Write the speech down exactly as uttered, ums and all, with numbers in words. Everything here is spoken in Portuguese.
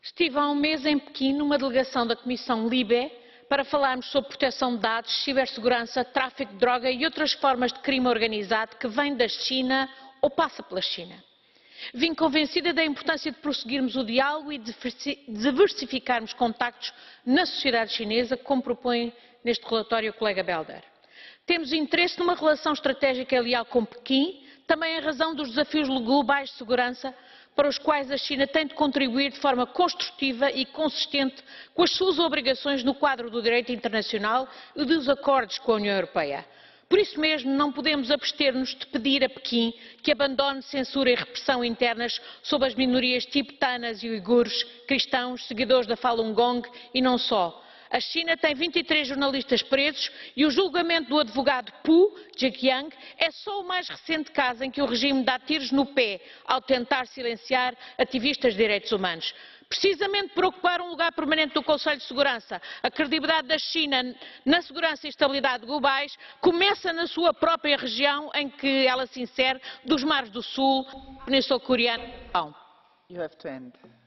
Estive há um mês em Pequim numa delegação da Comissão LIBE para falarmos sobre proteção de dados, cibersegurança, tráfico de droga e outras formas de crime organizado que vem da China ou passa pela China. Vim convencida da importância de prosseguirmos o diálogo e de diversificarmos contactos na sociedade chinesa, como propõe neste relatório o colega Belder. Temos interesse numa relação estratégica e leal com Pequim, também em razão dos desafios globais de segurança para os quais a China tem de contribuir de forma construtiva e consistente com as suas obrigações no quadro do direito internacional e dos acordos com a União Europeia. Por isso mesmo, não podemos abster-nos de pedir a Pequim que abandone censura e repressão internas sobre as minorias tibetanas e uigures, cristãos, seguidores da Falun Gong e não só. A China tem vinte e três jornalistas presos e o julgamento do advogado Pu Zhejiang é só o mais recente caso em que o regime dá tiros no pé ao tentar silenciar ativistas de direitos humanos. Precisamente por ocupar um lugar permanente no Conselho de Segurança, a credibilidade da China na segurança e estabilidade globais começa na sua própria região em que ela se insere, dos mares do Sul, Península Coreana e Japão. You have to end.